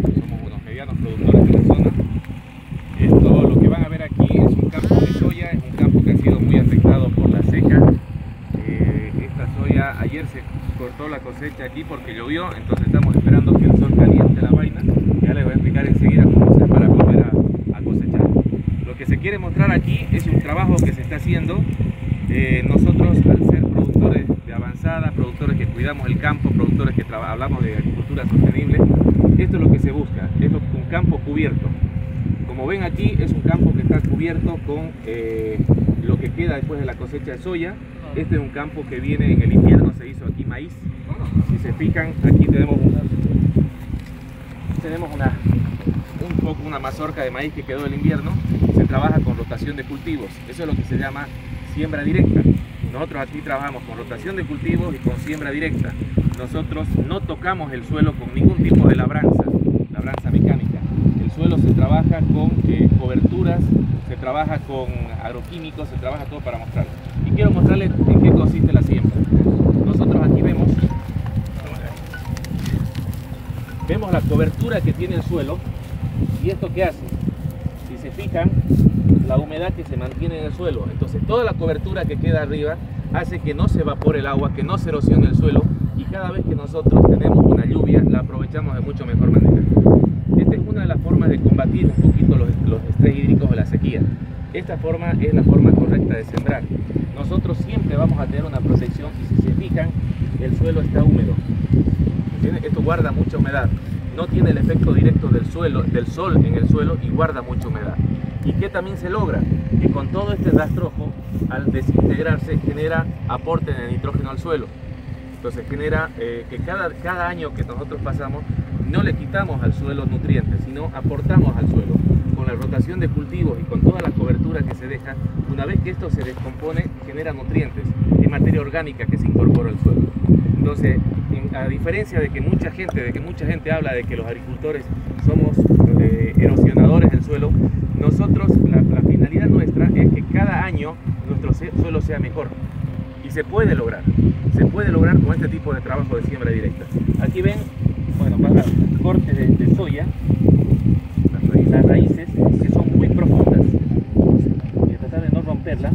somos unos medianos productores de la zona. Esto, lo que van a ver aquí es un campo de soya, es un campo que ha sido muy afectado por la seca. Esta soya, ayer se cortó la cosecha aquí porque llovió, entonces estamos esperando que el sol caliente la vaina. Ya les voy a explicar enseguida cómo hacer para volver a cosechar. Lo que se quiere mostrar aquí es un trabajo que se está haciendo. Nosotros, al ser productores de avanzada, productores que cuidamos el campo, productores que hablamos de agricultura sostenible, esto es lo que se busca, es un campo cubierto. Como ven aquí, es un campo que está cubierto con lo que queda después de la cosecha de soya. Este es un campo que viene en el invierno, se hizo aquí maíz. Si se fijan, aquí tenemos una mazorca de maíz que quedó del invierno. Se trabaja con rotación de cultivos, eso es lo que se llama siembra directa. Nosotros aquí trabajamos con rotación de cultivos y con siembra directa. Nosotros no tocamos el suelo con ningún tipo de labranza mecánica. El suelo se trabaja con coberturas, se trabaja con agroquímicos, se trabaja todo para mostrarles. Y quiero mostrarles en qué consiste la siembra. Nosotros aquí vemos la cobertura que tiene el suelo. ¿Y esto qué hace? Si se fijan, la humedad que se mantiene en el suelo. Entonces toda la cobertura que queda arriba hace que no se evapore el agua, que no se erosione el suelo, y cada vez que nosotros tenemos una lluvia la aprovechamos de mucho mejor manera. Esta es una de las formas de combatir un poquito los estrés hídricos o la sequía. Esta forma es la forma correcta de sembrar. Nosotros siempre vamos a tener una protección, y si se fijan, el suelo está húmedo. Esto guarda mucha humedad. No tiene el efecto directo del sol en el suelo, y guarda mucha humedad. ¿Y qué también se logra? Que con todo este rastrojo, al desintegrarse, genera aporte de nitrógeno al suelo. Entonces genera que cada año que nosotros pasamos, no le quitamos al suelo nutrientes, sino aportamos al suelo. Con la rotación de cultivos y con toda la cobertura que se deja, una vez que esto se descompone, genera nutrientes, es materia orgánica que se incorpora al suelo. Entonces, a diferencia de que mucha gente habla de que los agricultores somos erosionadores del suelo, nosotros, la finalidad nuestra es que cada año nuestro suelo sea mejor. Y se puede lograr con este tipo de trabajo de siembra directa. Aquí ven, para cortes de soya, las raíces que son muy profundas. Voy a tratar de no romperla.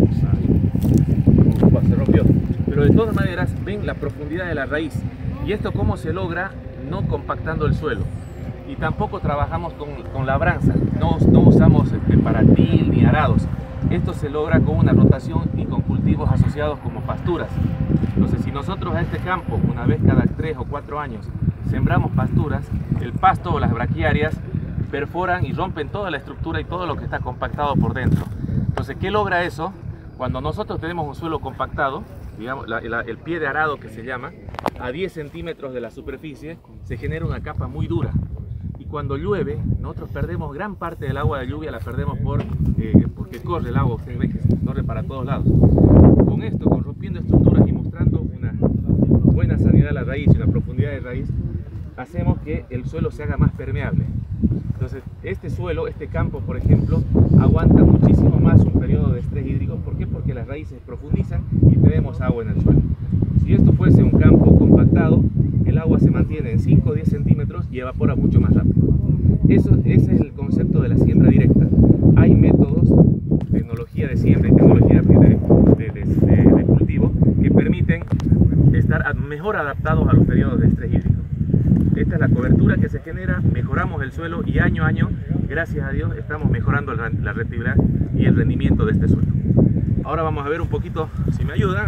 Se rompió. Pero de todas maneras, ven la profundidad de la raíz. ¿Y esto cómo se logra? No compactando el suelo. Y tampoco trabajamos con labranza. No usamos paratil ni arados. Esto se logra con una rotación y con cultivos asociados como pasturas. Entonces, si nosotros a este campo, una vez cada 3 o 4 años, sembramos pasturas, el pasto o las braquiarias perforan y rompen toda la estructura y todo lo que está compactado por dentro. Entonces, ¿qué logra eso? Cuando nosotros tenemos un suelo compactado, digamos, el pie de arado que se llama, a 10 centímetros de la superficie, se genera una capa muy dura. Y cuando llueve, nosotros perdemos gran parte del agua de lluvia, la perdemos porque corre el agua, ustedes ven que corre para todos lados. Con esto, con rompiendo estructuras y mostrando una buena sanidad de la raíz y una profundidad de raíz, hacemos que el suelo se haga más permeable. Entonces, este suelo, este campo, por ejemplo, aguanta muchísimo más un periodo de estrés hídrico. ¿Por qué? Porque las raíces profundizan y tenemos agua en el suelo. Si esto fuese un campo compactado, el agua se mantiene en 5 o 10 centímetros y evapora mucho más rápido. Ese es el concepto de la siembra directa. Hay métodos, tecnología de siembra y tecnología de cultivo que permiten estar mejor adaptados a los periodos de estrés hídrico. Esta es la cobertura que se genera, mejoramos el suelo y año a año, gracias a Dios, estamos mejorando la rentabilidad y el rendimiento de este suelo. Ahora vamos a ver un poquito, si me ayuda,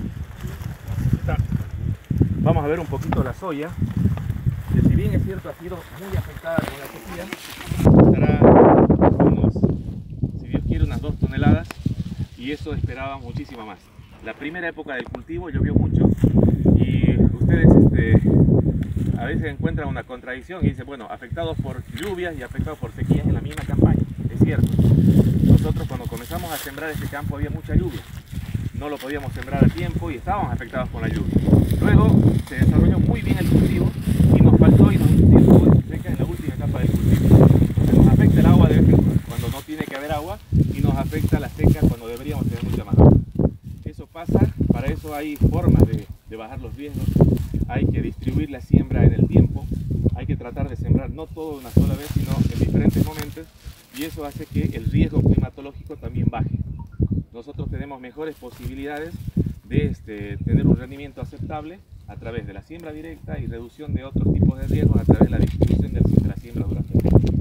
vamos a ver un poquito la soya, que si bien es cierto ha sido muy afectada con la sequía, estará si Dios quiere, unas 2 toneladas, y eso esperaba muchísima más. La primera época del cultivo llovió mucho y ustedes a veces encuentran una contradicción y dicen, bueno, afectados por lluvias y afectados por sequías en la misma campaña. Es cierto, nosotros cuando comenzamos a sembrar este campo había mucha lluvia, no lo podíamos sembrar a tiempo y estábamos afectados por la lluvia. Luego se desarrolló muy bien el cultivo y nos faltó y nos estuvo seca en la última etapa del cultivo. Entonces nos afecta el agua de vez en cuando no tiene que haber agua, y nos afecta la seca cuando deberíamos tener mucha más agua. Eso pasa, para eso hay formas de bajar los riesgos. Hay que distribuir la siembra en el tiempo, hay que tratar de de sembrar no todo de una sola vez, sino en diferentes momentos, y eso hace que el riesgo climatológico también baje. Nosotros tenemos mejores posibilidades de tener un rendimiento aceptable a través de la siembra directa y reducción de otros tipos de riesgos a través de la distribución de la siembra durante el tiempo.